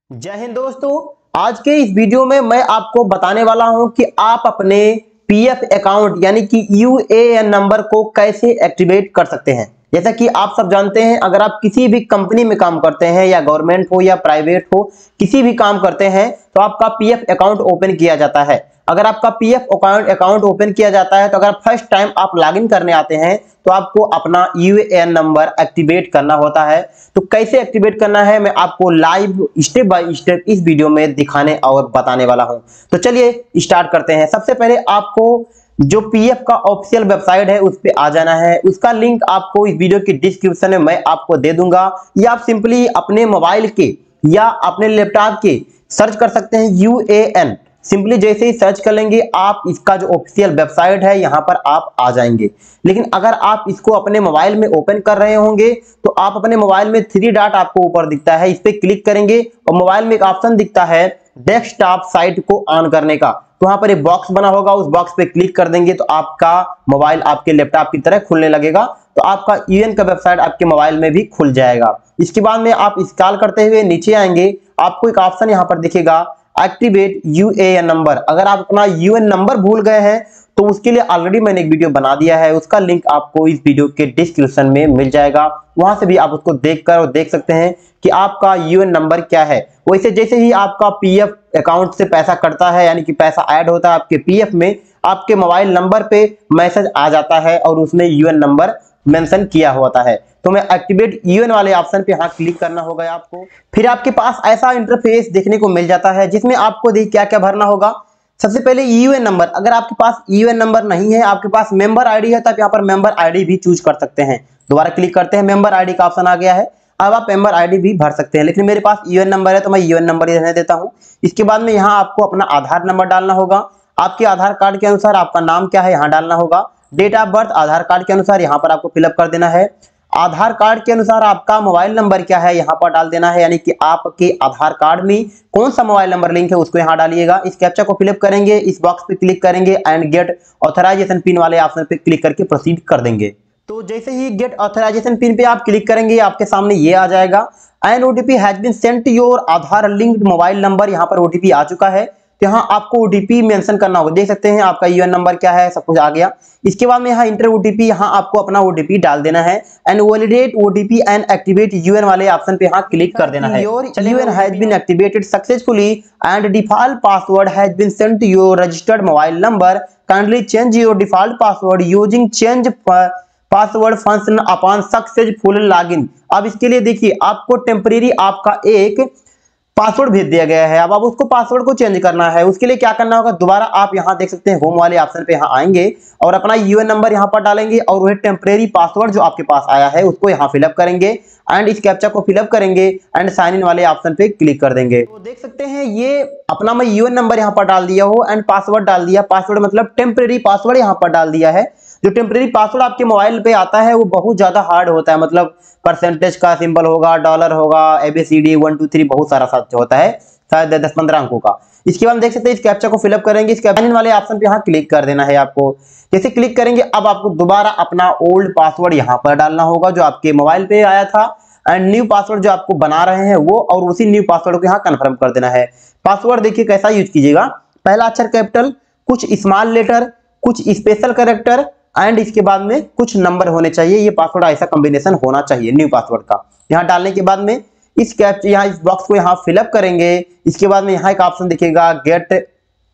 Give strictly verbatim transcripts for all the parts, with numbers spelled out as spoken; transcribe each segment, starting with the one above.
जय हिंद दोस्तों। आज के इस वीडियो में मैं आपको बताने वाला हूं कि आप अपने पीएफ अकाउंट यानी कि यूएएन नंबर को कैसे एक्टिवेट कर सकते हैं। जैसा कि आप सब जानते हैं, अगर आप किसी भी कंपनी में काम करते हैं या गवर्नमेंट हो या प्राइवेट हो, किसी भी काम करते हैं तो आपका पीएफ अकाउंट ओपन किया जाता है। अगर आपका पीएफ अकाउंट अकाउंट ओपन किया जाता है तो अगर फर्स्ट टाइम आप लॉगिन करने आते हैं तो आपको अपना यूएएन नंबर एक्टिवेट करना होता है। तो कैसे एक्टिवेट करना है मैं आपको लाइव स्टेप बाय स्टेप इस वीडियो में दिखाने और बताने वाला हूं। तो चलिए स्टार्ट करते हैं। सबसे पहले आपको जो पीएफ का ऑफिशियल वेबसाइट है उस पे आ जाना है। उसका लिंक आपको इस वीडियो की डिस्क्रिप्शन में मैं आपको दे दूंगा, या आप सिंपली अपने मोबाइल के या अपने लैपटॉप के सर्च कर सकते हैं यूएएन। सिंपली जैसे ही सर्च कर लेंगे आप इसका जो ऑफिशियल वेबसाइट है यहां पर आप आ जाएंगे। लेकिन अगर आप इसको अपने मोबाइल में ओपन कर रहे होंगे तो आप अपने मोबाइल में थ्री डॉट आपको ऊपर दिखता है, इस पे क्लिक करेंगे और मोबाइल में एक ऑप्शन दिखता है डेस्कटॉप साइट को ऑन करने का। तो वहां पर एक बॉक्स बना होगा, उस बॉक्स पे क्लिक कर देंगे तो आपका मोबाइल आपके लैपटॉप की तरह खुलने लगेगा। तो आपका यूएएन का वेबसाइट आपके मोबाइल में भी खुल जाएगा। इसके बाद में आप स्क्रॉल करते हुए नीचे आएंगे, आपको एक ऑप्शन यहां पर दिखेगा एक्टिवेट यूएएन नंबर। अगर आप अपना यूएएन नंबर भूल गए हैं तो उसके लिए ऑलरेडी मैंने एक वीडियो बना दिया है, उसका लिंक आपको इस वीडियो के डिस्क्रिप्शन में मिल जाएगा। वहां से भी आप उसको देखकर और देख सकते हैं कि आपका यूएएन नंबर क्या है। वैसे जैसे ही आपका पीएफ अकाउंट से पैसा कटता है यानी कि पैसा ऐड होता है आपके पीएफ में, आपके मोबाइल नंबर पे मैसेज आ जाता है और उसमें यूएएन नंबर मेंशन किया होता है। तो मैं एक्टिवेट यूएएन वाले ऑप्शन पे यहां क्लिक करना होगा आपको। फिर आपके पास ऐसा इंटरफेस देखने को मिल जाता है जिसमें आपको देखिए क्या क्या भरना होगा। सबसे पहले यूएएन नंबर। अगर आपके पास यूएएन नंबर नहीं है, आपके पास मेंबर आईडी है, तो आप यहाँ पर मेंबर आईडी भी चूज कर सकते हैं। दोबारा क्लिक करते हैं, मेंबर आईडी का ऑप्शन आ गया है। अब आप मेंबर आईडी भी भर सकते हैं, लेकिन मेरे पास यूएएन नंबर है तो मैं यूएएन नंबर ही रहने देता हूं। इसके बाद में यहाँ आपको अपना आधार नंबर डालना होगा। आपके आधार कार्ड के अनुसार आपका नाम क्या है यहाँ डालना होगा। Date of birth Aadhaar card के अनुसार यहाँ पर आपको फिलअप कर देना है। आधार कार्ड के अनुसार आपका मोबाइल नंबर क्या है यहाँ पर डाल देना है, यानी कि आपके आधार कार्ड में कौन सा मोबाइल नंबर लिंक है उसको यहाँ डालिएगा। इस कैप्चा को फिलअप करेंगे, इस बॉक्स पे क्लिक करेंगे एंड गेट ऑथराइजेशन पिन वाले ऑप्शन पे क्लिक करके प्रोसीड कर देंगे। तो जैसे ही गेट ऑथराइजेशन पिन पे आप क्लिक करेंगे आपके सामने ये आ जाएगा, and OTP has been sent to your Aadhaar linked mobile number. यहाँ पर ओटीपी आ चुका है, तो यहाँ आपको ओटीपी मेंशन करना होगा। देख सकते हैं आपका यूएएन नंबर क्या है, सब कुछ आ गया। इसके बाद में यहाँ इंटर ओटीपी, यहाँ आपको अपना ओटीपी डाल देना है and validate OTP and activate UAN वाले ऑप्शन पे यहाँ क्लिक कर देना है। Your UAN has been activated successfully and default password has been sent to your registered mobile number. Kindly change your default password using change password function upon successful login. अब इसके लिए देखिए आपको टेम्परेरी आपका एक पासवर्ड भेज दिया गया है। अब आप उसको पासवर्ड को चेंज करना है, उसके लिए क्या करना होगा, दोबारा आप यहां देख सकते हैं होम वाले ऑप्शन पे यहां आएंगे और अपना यूएएन नंबर यहां पर डालेंगे और वह टेम्परेरी पासवर्ड जो आपके पास आया है उसको यहां फिलअप करेंगे एंड इस कैप्चा को फिलअप करेंगे एंड साइन इन वाले ऑप्शन पे क्लिक कर देंगे। तो देख सकते हैं ये अपना मैं यूएएन नंबर यहां पर डाल दिया हो एंड पासवर्ड डाल दिया। पासवर्ड मतलब टेम्परेरी पासवर्ड यहां पर डाल दिया है। जो टेम्परेरी पासवर्ड आपके मोबाइल पे आता है वो बहुत ज्यादा हार्ड होता है, मतलब परसेंटेज का सिंबल होगा, डॉलर होगा, एबीसीडी वन टू थ्री बहुत सारा साथ होता है, शायद दस पंद्रह अंकों का। इसके बाद देख सकते हैं इस कैप्चा को फिलअप करेंगे, इस कैप्शन वाले ऑप्शन पे यहाँ क्लिक कर देना है आपको। जैसे क्लिक करेंगे अब आपको दोबारा अपना ओल्ड पासवर्ड यहाँ पर डालना होगा जो आपके मोबाइल पे आया था एंड न्यू पासवर्ड जो आपको बना रहे हैं वो, और उसी न्यू पासवर्ड को यहाँ कंफर्म कर देना है। पासवर्ड देखिए कैसा यूज कीजिएगा, पहला अक्षर कैपिटल, कुछ स्मॉल लेटर, कुछ स्पेशल कैरेक्टर एंड इसके बाद में कुछ नंबर होने चाहिए। ये पासवर्ड ऐसा कॉम्बिनेशन होना चाहिए न्यू पासवर्ड का। यहाँ डालने के बाद में इस कैप यहाँ इस बॉक्स को यहाँ फिलअप करेंगे। इसके बाद में यहाँ एक ऑप्शन दिखेगा गेट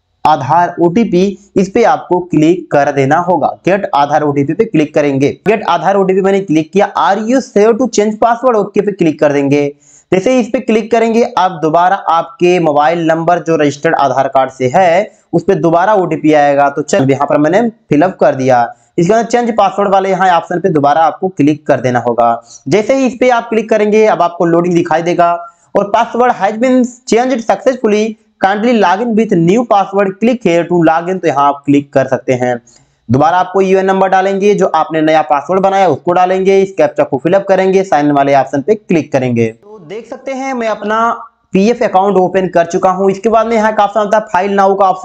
आधार ओटीपी, इस पे आपको क्लिक कर देना होगा। गेट आधार ओटीपी पे क्लिक करेंगे। गेट आधार ओटीपी मैंने क्लिक किया। Are you save to change password, okay पे क्लिक कर देंगे। जैसे इस पे क्लिक करेंगे आप दोबारा आपके मोबाइल नंबर जो रजिस्टर्ड आधार कार्ड से है उस पे दोबारा ओटीपी आएगा। तो चल यहाँ पर मैंने फिलअप कर दिया। इसके बाद चेंज पासवर्ड वाले यहाँ ऑप्शन पे दोबारा आपको क्लिक कर देना होगा। जैसे ही इस पे आप क्लिक करेंगे अब आपको लोडिंग दिखाई देगा और password has been changed successfully, kindly login with new password, click here to login. तो यहाँ आप क्लिक कर सकते हैं। दोबारा आपको यूएएन नंबर डालेंगे, जो आपने नया पासवर्ड बनाया उसको डालेंगे, इस कैप्चा को फिलअप करेंगे, साइन वाले ऑप्शन पे क्लिक करेंगे। तो देख सकते हैं मैं अपना पीएफ अकाउंट ओपन कर चुका हूं। इसके बाद में यहाँ का ऑप्शन आता है फाइल नाउ का ऑप्शन।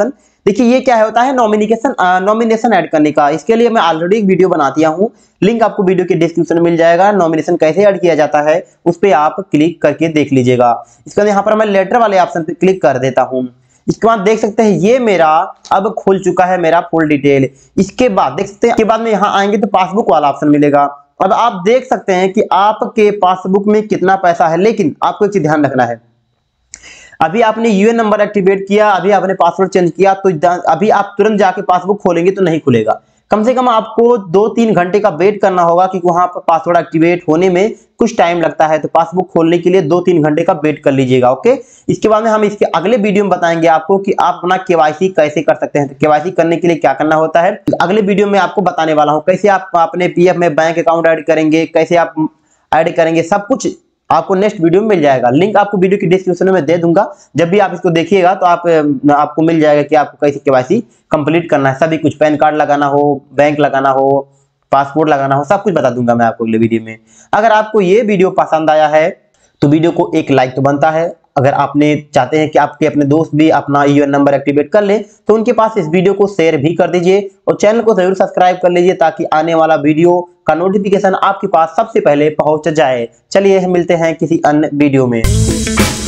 देखिए ये क्या होता है, नॉमिनेशन नॉमिनेशन ऐड करने का। इसके लिए मैं ऑलरेडी एक वीडियो बना दिया हूँ, लिंक आपको वीडियो के डिस्क्रिप्शन में मिल जाएगा। नॉमिनेशन कैसे ऐड किया जाता है उस पर आप क्लिक करके देख लीजिएगा। इसके बाद यहाँ पर मैं लेटर वाले ऑप्शन पे क्लिक कर देता हूँ। इसके बाद देख सकते हैं ये मेरा अब खुल चुका है, मेरा फुल डिटेल। इसके बाद देख सकते हैं, इसके बाद में यहाँ आएंगे तो पासबुक वाला ऑप्शन मिलेगा। अब आप देख सकते हैं कि आपके पासबुक में कितना पैसा है, लेकिन आपको एक चीज ध्यान रखना है, अभी आपने यूएन नंबर एक्टिवेट किया, अभी आपने पासवर्ड चेंज किया, तो अभी आप तुरंत जाके पासबुक खोलेंगे तो नहीं खुलेगा। कम से कम आपको दो तीन घंटे का वेट करना होगा, क्योंकि वहां पर पासवर्ड एक्टिवेट होने में कुछ टाइम लगता है। तो पासबुक खोलने के लिए दो तीन घंटे का वेट कर लीजिएगा। ओके, इसके बाद में हम इसके अगले वीडियो में बताएंगे आपको कि आप अपना केवाईसी कैसे कर सकते हैं। तो केवाईसी करने के लिए क्या करना होता है, अगले वीडियो में आपको बताने वाला हूं। कैसे आप अपने पीएफ में बैंक अकाउंट ऐड करेंगे, कैसे आप ऐड करेंगे, सब कुछ आपको नेक्स्ट वीडियो में मिल जाएगा। लिंक आपको वीडियो की डिस्क्रिप्शन में दे दूंगा। जब भी आप इसको देखिएगा तो आप आपको मिल जाएगा कि आपको कैसे केवाईसी कंप्लीट करना है। सभी कुछ, पैन कार्ड लगाना हो, बैंक लगाना हो, पासपोर्ट लगाना हो, सब कुछ बता दूंगा मैं आपको अगले वीडियो में। अगर आपको ये वीडियो पसंद आया है तो वीडियो को एक लाइक तो बनता है। अगर आपने चाहते हैं कि आपके अपने दोस्त भी अपना यूएन नंबर एक्टिवेट कर ले तो उनके पास इस वीडियो को शेयर भी कर दीजिए और चैनल को जरूर सब्सक्राइब कर लीजिए, ताकि आने वाला वीडियो का नोटिफिकेशन आपके पास सबसे पहले पहुंच जाए। चलिए मिलते हैं किसी अन्य वीडियो में।